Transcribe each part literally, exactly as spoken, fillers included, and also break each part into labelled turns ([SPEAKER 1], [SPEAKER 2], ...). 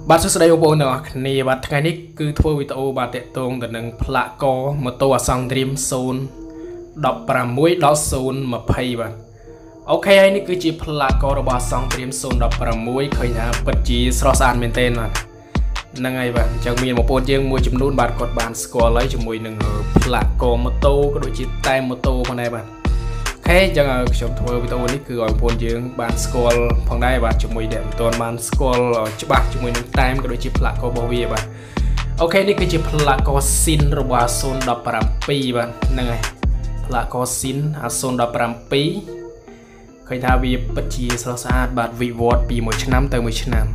[SPEAKER 1] បាទសួស្តីបងប្អូនទាំងអស់គ្នាបាទថ្ងៃនេះគឺធ្វើវីដេអូបាទតាក់ទងទៅនឹងផ្លាកកម៉ូតូអាសង្ស Dream ศูนย์ ដប់ប្រាំមួយ ដល់ ศูนย์ ยี่สิบ បាទអូខេហើយនេះគឺជាផ្លាកករបស់អាសង្ស Dream ศูนย์ ដប់ប្រាំមួយ ឃើញថាពិតជាស្រស់ស្អាតមែនទែនបាទហ្នឹងហើយបាទអញ្ចឹងមានបងប្អូនយើងមួយចំនួនបាទគាត់បានស្គាល់ហើយជាមួយនឹងផ្លាកកម៉ូតូក៏ដូចជាតែម៉ូតូផងដែរបាទអូខេអញ្ចឹងខ្ញុំធ្វើវីដេអូនេះគឺឲ្យបងប្អូនយើងបានស្គាល់ផងដែរបាទជាមួយអ្នកមិនទាន់បានស្គាល់ច្បាស់ជាមួយនឹងតែមក៏ដូចជាផ្លាកករបស់វាបាទអូខេនេះគឺជាផ្លាកកស៊ីនរបស់អាศูนย์ ដប់ប្រាំពីរបាទហ្នឹងហើយផ្លាកកស៊ីនអាศูนย์ ដប់ប្រាំពីរឃើញថាវាពិតជាស្រស់ស្អាតបាទវិវត្តពីមួយឆ្នាំទៅមួយឆ្នាំ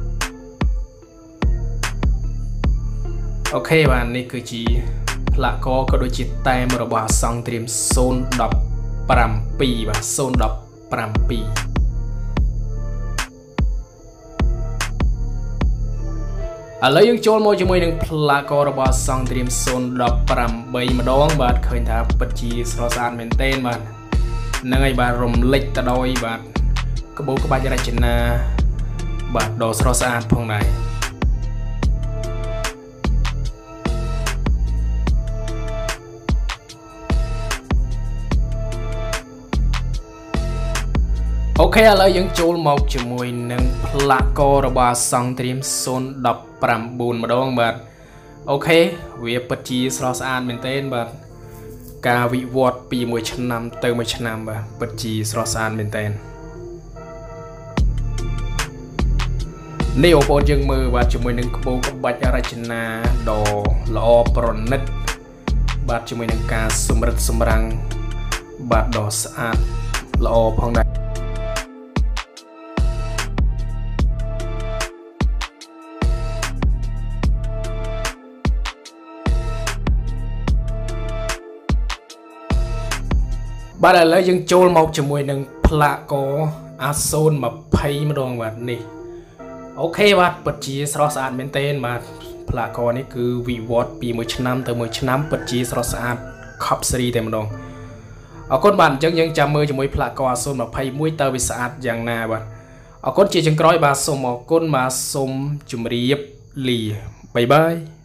[SPEAKER 1] អូខេបាទនេះគឺជាផ្លាកកក៏ដូចជាតែមរបស់អាសង្ស Dream ศูนย์ ដប់ប្រាំពីរបាទ ศูนย์ ដប់ប្រាំពីរឥឡូវយើងចូលមកជាមួយនឹងផ្លាករបស់អាសង្ស Dream ศูนย์ ដប់ប្រាំបីម្ដងបាទឃើញថាពិតជាស្រស់ស្អាតមែនទែនបាទហ្នឹងហើយបាទរំលេចទៅដោយបាទក្បូរក្បាច់រចនាបាទដ៏ស្រស់ស្អាតផងដែរអូខេឥឡូវយើងចូលមកជាមួយនឹងផ្លាករបស់អាសង្ស Dream ศูนย์ ដប់ប្រាំបួនម្ដងបាទអូខេវាពិតជាស្រស់ស្អាតមែនទែនបាទការវិវត្តពីមួយឆ្នាំទៅមួយឆ្នាំបាទពិតជាស្រស់ស្អាតមែនទែននេះបងប្អូនយើងមើលបាទជាមួយនឹងក្បូរក្បាច់រចនាដ៏ល្អប្រណិតបាទជាមួយនឹងការសម្រិតសម្រាំងបាទដ៏ស្អាតល្អផងដែរបាទឥឡូវយើងចូលមកជាមួយនឹងផ្លាកអាศูนย์ ยี่สิบ ម្ដងបាទនេះអូខេបាទពិតជាស្រស់ស្អាតមែនទែនបាទផ្លាកនេះគឺវិវត្តពីមួយឆ្នាំទៅមួយឆ្នាំពិតជាស្រស់ស្អាតខប់សេរីតែម្ដងអរគុណបាទអញ្ចឹងយើងចាំមើលជាមួយផ្លាកអាศูนย์ ยี่สิบ មួយតើវាស្អាតយ៉ាងណាបាទអរគុណជាចុងក្រោយបាទសូមអរគុណបាទសូមជម្រាបលាបាយបាយ